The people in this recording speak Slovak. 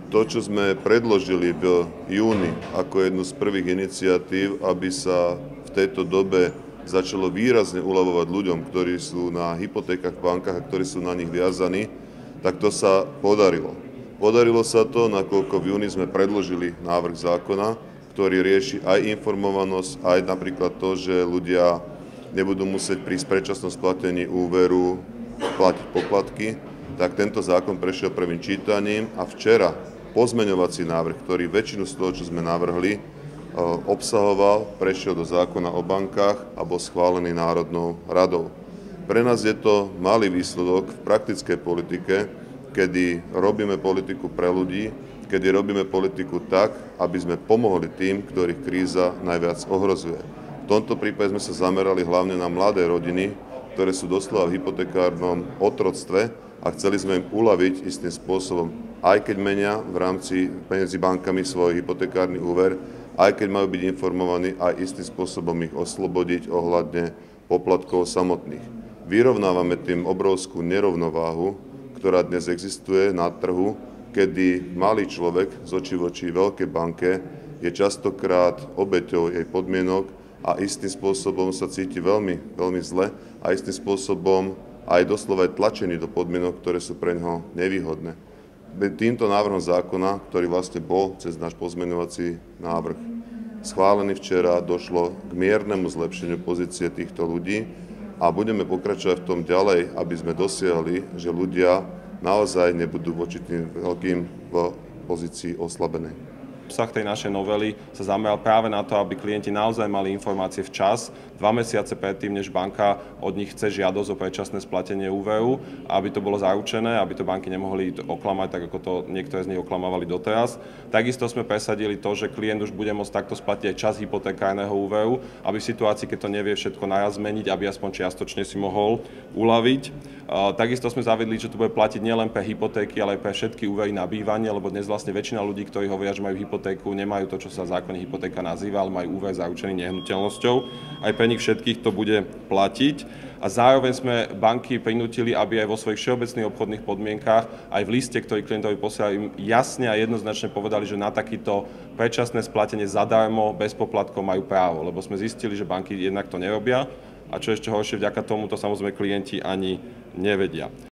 To, čo sme predložili v júni ako jednu z prvých iniciatív, aby sa v tejto dobe začalo výrazne uľavovať ľuďom, ktorí sú na hypotékach v bankách a ktorí sú na nich viazaní, tak to sa podarilo. Podarilo sa to, nakoľko v júni sme predložili návrh zákona, ktorý rieši aj informovanosť, aj napríklad to, že ľudia nebudú musieť pri predčasnom splatení úveru platiť poplatky, tak tento zákon prešiel prvým čítaním a včera pozmeňovací návrh, ktorý väčšinu z toho, čo sme navrhli, obsahoval, prešiel do zákona o bankách a bol schválený Národnou radou. Pre nás je to malý výsledok v praktickej politike, kedy robíme politiku pre ľudí, kedy robíme politiku tak, aby sme pomohli tým, ktorých kríza najviac ohrozuje. V tomto prípade sme sa zamerali hlavne na mladé rodiny, ktoré sú doslova v hypotekárnom otroctve a chceli sme im uľaviť istým spôsobom, aj keď menia v rámci medzi bankami svoj hypotekárny úver, aj keď majú byť informovaní, aj istým spôsobom ich oslobodiť ohľadne poplatkov samotných. Vyrovnávame tým obrovskú nerovnováhu, ktorá dnes existuje na trhu, kedy malý človek z očí v oči veľkej banke je častokrát obeťou jej podmienok a istým spôsobom sa cíti veľmi, veľmi zle a istým spôsobom aj doslova je tlačený do podmienok, ktoré sú pre neho nevýhodné. Týmto návrhom zákona, ktorý vlastne bol cez náš pozmeňovací návrh schválený včera, došlo k miernemu zlepšeniu pozície týchto ľudí a budeme pokračovať v tom ďalej, aby sme dosiahli, že ľudia naozaj nebudú voči tým veľkým v pozícii oslabenej. Obsah tej našej novely sa zameral práve na to, aby klienti naozaj mali informácie včas, 2 mesiace predtým, než banka od nich chce žiadosť o predčasné splatenie úveru, aby to bolo zaručené, aby to banky nemohli oklamať, tak ako to niektoré z nich oklamávali doteraz. Takisto sme presadili to, že klient už bude môcť takto splatiť aj čas hypotekárneho úveru, aby v situácii, keď to nevie všetko naraz zmeniť, aby aspoň čiastočne si mohol uľaviť. Takisto sme zavedli, že to bude platiť nielen pre hypotéky, ale aj pre všetky úvery na bývanie, lebo dnes vlastne väčšina ľudí, ktorí hovoria, že majú hypotéku, nemajú to, čo sa v zákone hypotéka nazýva, ale majú úver zaručený nehnuteľnosťou. Aj pre nich všetkých to bude platiť. A zároveň sme banky prinútili, aby aj vo svojich všeobecných obchodných podmienkach, aj v liste, ktorý klientovi posielali, im jasne a jednoznačne povedali, že na takýto predčasné splatenie zadarmo, bez poplatkov majú právo, lebo sme zistili, že banky jednak to nerobia a čo ešte horšie, vďaka tomu to samozrejme klienti ani nevedia.